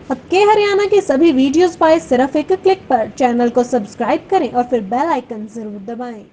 अब के हरियाणा के सभी वीडियोस पाए सिर्फ एक क्लिक पर। चैनल को सब्सक्राइब करें और फिर बेल आइकन जरूर दबाएं।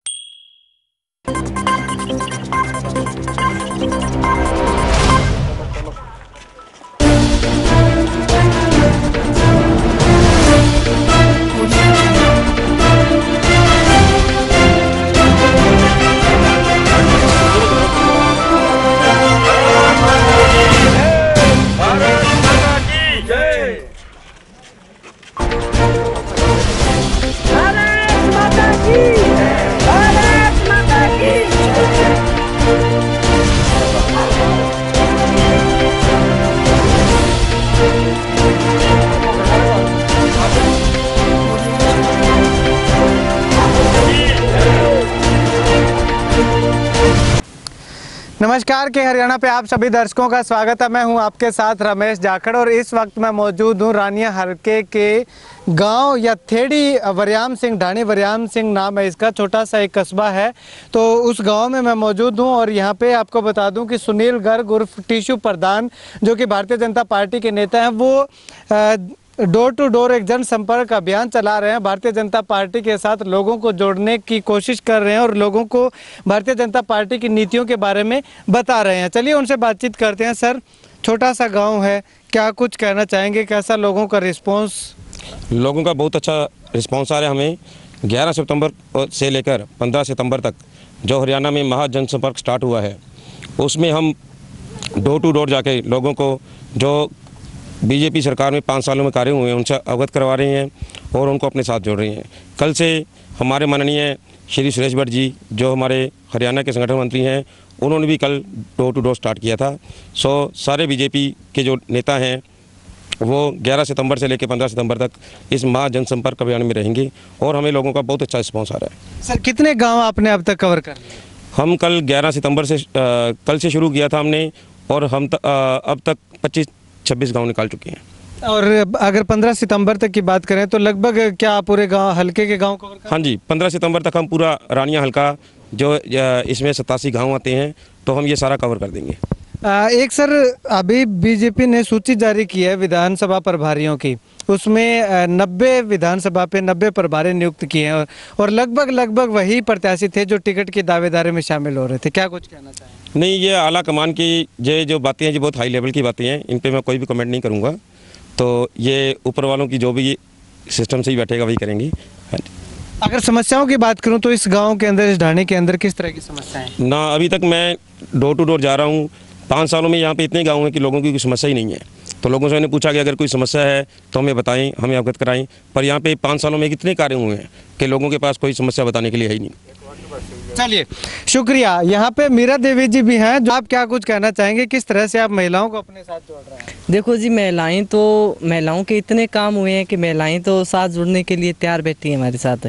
नमस्कार के हरियाणा पे आप सभी दर्शकों का स्वागत है। मैं हूं आपके साथ रमेश जाखड़ और इस वक्त मैं मौजूद हूं रानिया हलके के गांव या थेड़ी वरियाम सिंह ढाणी वरियाम सिंह नाम है इसका, छोटा सा एक कस्बा है। तो उस गांव में मैं मौजूद हूं और यहां पे आपको बता दूं कि सुनील गर्ग उर्फ टीशू प्रधान जो कि भारतीय जनता पार्टी के नेता हैं, वो डोर टू डोर एक जनसंपर्क अभियान चला रहे हैं। भारतीय जनता पार्टी के साथ लोगों को जोड़ने की कोशिश कर रहे हैं और लोगों को भारतीय जनता पार्टी की नीतियों के बारे में बता रहे हैं। चलिए उनसे बातचीत करते हैं। सर, छोटा सा गांव है, क्या कुछ कहना चाहेंगे? कैसा लोगों का रिस्पांस? लोगों का बहुत अच्छा रिस्पांस आ रहा है हमें। 11 सितंबर से लेकर 15 सितंबर तक जो हरियाणा में महा जनसंपर्क स्टार्ट हुआ है, उसमें हम डोर टू डोर जाके लोगों को जो बीजेपी सरकार में 5 सालों में कार्य हुए हैं उनसे अवगत करवा रहे हैं और उनको अपने साथ जोड़ रहे हैं। कल से हमारे माननीय श्री सुरेश भट्ट जी जो हमारे हरियाणा के संगठन मंत्री हैं, उन्होंने भी कल डोर टू डोर स्टार्ट किया था। सारे बीजेपी के जो नेता हैं वो 11 सितंबर से लेकर 15 सितंबर तक इस महा जनसंपर्क अभियान में रहेंगे और हमें लोगों का बहुत अच्छा रिस्पॉन्स आ रहा है। सर, कितने गाँव आपने अब तक कवर कर लिए? हम कल 11 सितंबर से कल से शुरू किया था हमने और हम अब तक 25-26 गांव निकाल चुके हैं। और अगर 15 सितंबर तक की बात करें तो लगभग क्या पूरे गांव हल्के के गांव कवर कर? हाँ जी, 15 सितंबर तक हम पूरा रानिया हल्का जो इसमें 87 गांव आते हैं तो हम ये सारा कवर कर देंगे। एक सर, अभी बीजेपी ने सूची जारी की है विधानसभा प्रभारियों की, उसमें 90 विधानसभा पे 90 प्रभारी नियुक्त किए हैं और लगभग वही प्रत्याशी थे जो टिकट की दावेदारी में शामिल हो रहे थे। क्या कुछ कहना चाहेंगे? नहीं, ये आला कमान की ये जो बातें हैं ये बहुत हाई लेवल की बातें हैं, इन पे मैं कोई भी कमेंट नहीं करूँगा। तो ये ऊपर वालों की जो भी सिस्टम से ही बैठेगा वही करेंगे। अगर समस्याओं की बात करूं तो इस गांव के अंदर, इस ढाणी के अंदर किस तरह की समस्याएं हैं? ना, अभी तक मैं डोर टू डोर जा रहा हूँ। 5 सालों में यहाँ पे इतने गाँव हैं कि लोगों की कोई समस्या ही नहीं है। तो लोगों से मैंने पूछा कि अगर कोई समस्या है तो हमें बताएं, हमें अवगत कराएं। पर यहाँ पे 5 सालों में कितने कार्य हुए हैं कि लोगों के पास कोई समस्या बताने के लिए है ही नहीं। चलिए, शुक्रिया। यहाँ पे मीरा देवी जी भी हैं, जो आप क्या कुछ कहना चाहेंगे? किस तरह से आप महिलाओं को अपने साथ जोड़ रहे हैं? देखो जी, महिलाओं के इतने काम हुए हैं कि महिलाएं तो साथ जुड़ने के लिए तैयार बैठी हैं हमारे साथ।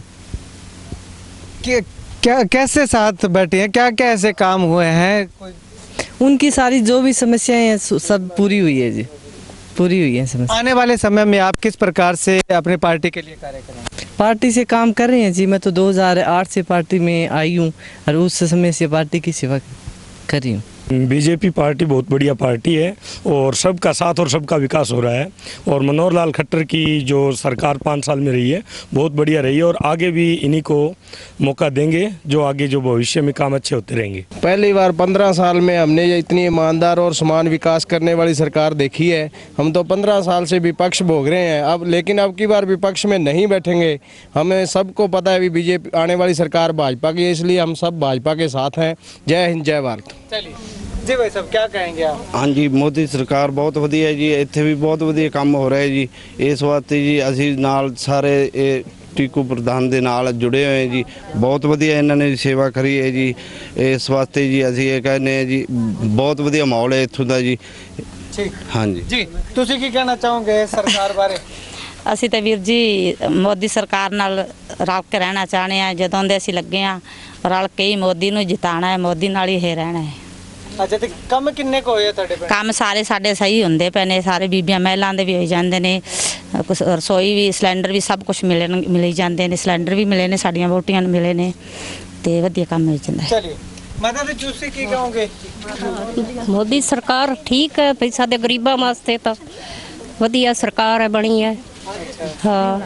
क्या कैसे साथ बैठी हैं? क्या क्या ऐसे काम हुए हैं? उनकी सारी जो भी समस्याएं हैं सब पूरी हुई है जी, पूरी हुई है समस्या। आने वाले समय में आप किस प्रकार से अपनी पार्टी के लिए कार्य करेंगे? पार्टी से काम कर रहे हैं जी। मैं तो 2008 से पार्टी में आई हूँ और उस समय से पार्टी की सेवा कर रही हूँ। बीजेपी पार्टी बहुत बढ़िया पार्टी है और सबका साथ और सबका विकास हो रहा है। और मनोहर लाल खट्टर की जो सरकार 5 साल में रही है बहुत बढ़िया रही है और आगे भी इन्हीं को मौका देंगे जो आगे जो भविष्य में काम अच्छे होते रहेंगे। पहली बार 15 साल में हमने ये इतनी ईमानदार और समान विकास करने वाली सरकार देखी है। हम तो 15 साल से विपक्ष भोग रहे हैं लेकिन अब की बार विपक्ष में नहीं बैठेंगे। हमें सबको पता है बीजेपी आने वाली सरकार भाजपा की है, इसलिए हम सब भाजपा के साथ हैं। जय हिंद, जय भारत। चलिए जी भाई साहब, क्या कहेंगे आप? हाँ जी, मोदी सरकार बहुत ਵਧੀਆ जी, ਇੱਥੇ भी बहुत ਵਧੀਆ ਕੰਮ ਹੋ ਰਿਹਾ जी। इस वास्ते जी ਅਸੀਂ ਨਾਲ ਸਾਰੇ ਟੀਕੂ ਪ੍ਰਧਾਨ ਦੇ ਨਾਲ जुड़े हुए जी। बहुत ਵਧੀਆ ਇਹਨਾਂ ਨੇ सेवा करी है जी। इस वास्ते जी ਅਸੀਂ ਇਹ ਕਹਿੰਦੇ ਹਾਂ जी बहुत ਵਧੀਆ ਮਾਹੌਲ ਹੈ ਇੱਥੋਂ ਦਾ जी। ठीक, हाँ जी। जी ਤੁਸੀਂ ਕੀ ਕਹਿਣਾ ਚਾਹੋਗੇ ਸਰਕਾਰ ਬਾਰੇ? ਅਸੀਂ ਤਾਂ ਵੀਰ ਜੀ ਮੋਦੀ ਸਰਕਾਰ ਨਾਲ ਰਲ ਕੇ ਰਹਿਣਾ ਚਾਹੁੰਦੇ ਆ। ਜਦੋਂ ਦੇ ਅਸੀਂ ਲੱਗੇ ਆ ਰਲ ਕੇ ਹੀ ਮੋਦੀ ਨੂੰ ਜਿਤਾਣਾ ਹੈ, ਮੋਦੀ ਨਾਲ ਹੀ ਇਹ ਰਹਿਣਾ ਹੈ। ਅੱਛਾ, ਤੇ ਕੰਮ ਕਿੰਨੇ ਕੁ ਹੋਏ ਤੁਹਾਡੇ ਪਿੰਡ? ਕੰਮ ਸਾਰੇ ਸਾਡੇ ਸਹੀ ਹੁੰਦੇ ਪਏ ਨੇ, ਸਾਰੇ ਬੀਬੀਆਂ ਮਹਿਲਾਂ ਦੇ ਵੀ ਹੋ ਜਾਂਦੇ ਨੇ, ਕੁਛ ਰਸੋਈ ਵੀ, ਸਿਲੰਡਰ ਵੀ, ਸਭ ਕੁਝ ਮਿਲ ਜਾਂਦੇ ਨੇ। ਸਿਲੰਡਰ ਵੀ ਮਿਲੇ ਨੇ, ਸਾਡੀਆਂ ਵੋਟੀਆਂ ਨੂੰ ਮਿਲੇ ਨੇ ਤੇ ਵਧੀਆ ਕੰਮ ਹੋ ਜਾਂਦਾ। ਚਲਿਏ ਮਾਤਾ ਜੀ, ਤੁਸੀਂ ਕੀ ਕਹੋਗੇ? मोदी सरकार ठीक है, पैसा दे गरीबा वास्ते तो ਵਧੀਆ ਸਰਕਾਰ ਹੈ ਬਣੀ ਹੈ। ਹਾਂ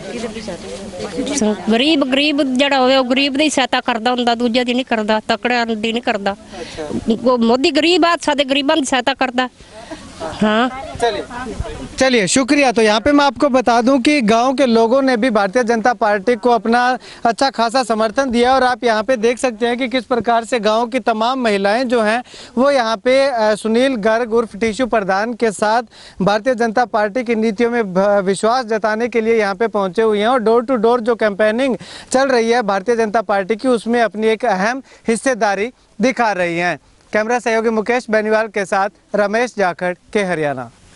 ਗਰੀਬ ਜਿਹੜਾ ਹੋਵੇ ਉਹ ਗਰੀਬ ਦੀ ਸਹਾਇਤਾ ਕਰਦਾ ਹੁੰਦਾ, ਦੂਜੇ ਦੀ ਨਹੀਂ ਕਰਦਾ, ਤਕੜਿਆਂ ਦੀ ਨਹੀਂ ਕਰਦਾ। ਮੋਦੀ ਗਰੀਬ ਆ, सादे गरीबां की सहायता करता। हाँ चलिए शुक्रिया। तो यहाँ पे मैं आपको बता दूं कि गांव के लोगों ने भी भारतीय जनता पार्टी को अपना अच्छा खासा समर्थन दिया और आप यहाँ पे देख सकते हैं कि किस प्रकार से गांव की तमाम महिलाएं जो हैं वो यहाँ पे सुनील गर्ग उर्फ टीशू प्रधान के साथ भारतीय जनता पार्टी की नीतियों में विश्वास जताने के लिए यहाँ पे पहुंचे हुए हैं और डोर टू डोर जो कैंपेनिंग चल रही है भारतीय जनता पार्टी की, उसमें अपनी एक अहम हिस्सेदारी दिखा रही हैं। कैमरा सहयोगी मुकेश बेनीवाल के साथ रमेश जाखड़ के हरियाणा।